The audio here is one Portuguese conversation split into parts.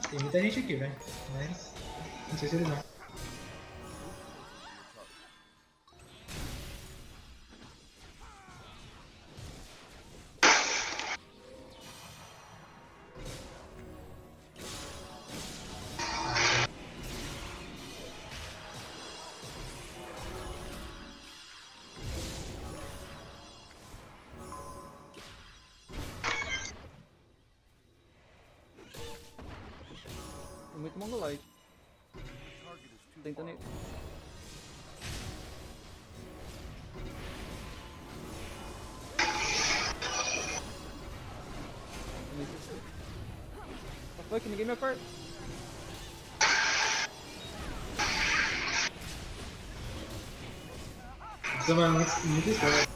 Tem muita gente aqui, velho. Mas não sei se eles vão. Tem muito mongoloide. Tentando ir. Fuck, ninguém me acorda. Isso é muito estranho.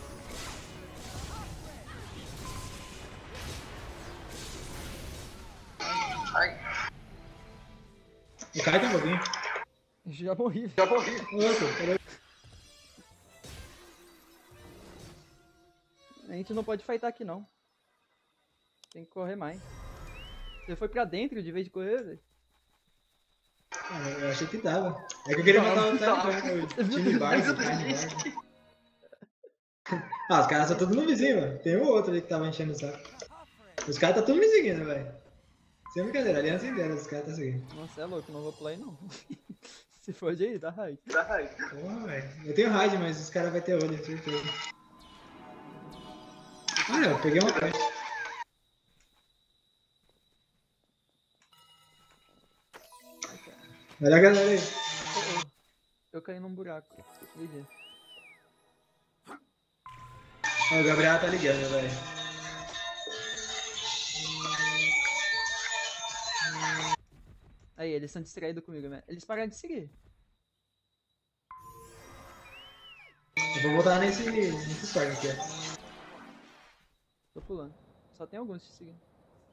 O cara tem um pouquinho. Já morri. Nossa, A gente não pode fightar aqui não. Tem que correr mais. Você foi pra dentro de vez de correr, velho? eu achei que dava. É que eu queria matar o time base. Ah, os caras são todos no vizinho, mano. Tem um outro ali que tava enchendo o saco. Os caras tá tudo me seguindo, velho. Sem brincadeira, aliança inteira, os caras tá seguindo. Nossa, é louco, não vou pular aí não. Se for de aí, dá raid. Porra, velho. Eu tenho raid, mas os caras vão ter olho, certeza. Ah, eu peguei uma quest. Olha a galera aí. Oh, oh. Eu caí num buraco. GG. O Gabriel tá ligando, velho. Aí, eles estão distraídos comigo, né? Eles pararam de seguir. Eu vou voltar nesse storm aqui, ó. Tô pulando. Só tem alguns te seguindo.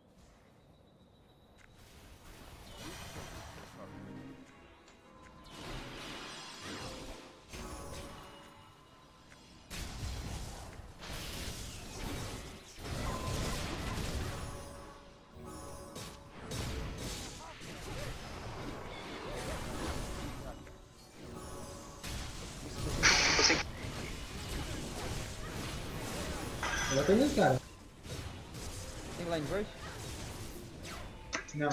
Eu vou atrás dos caras. Tem line burst? Não.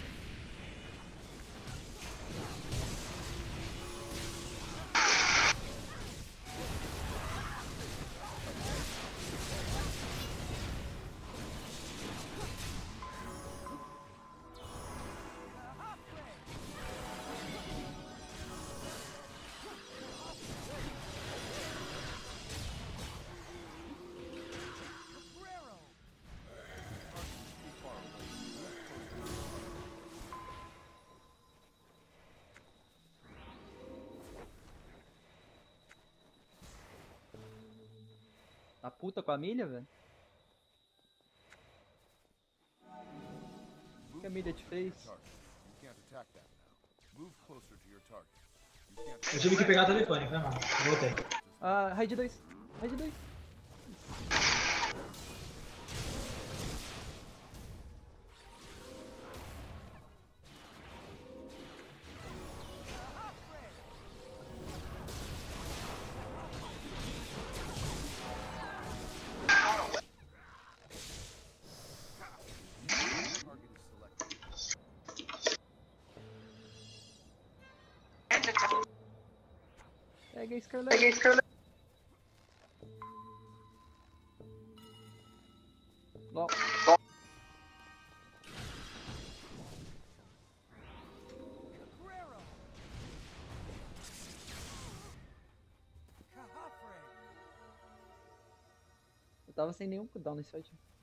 Tá puta com a milha, velho? O que a milha te fez? Eu tive que pegar o telefone, foi mal. Voltei. Ah, raid 2. Raid 2. Pega a Scarlet. Lol. Eu tava sem nenhum cooldown nesse fight.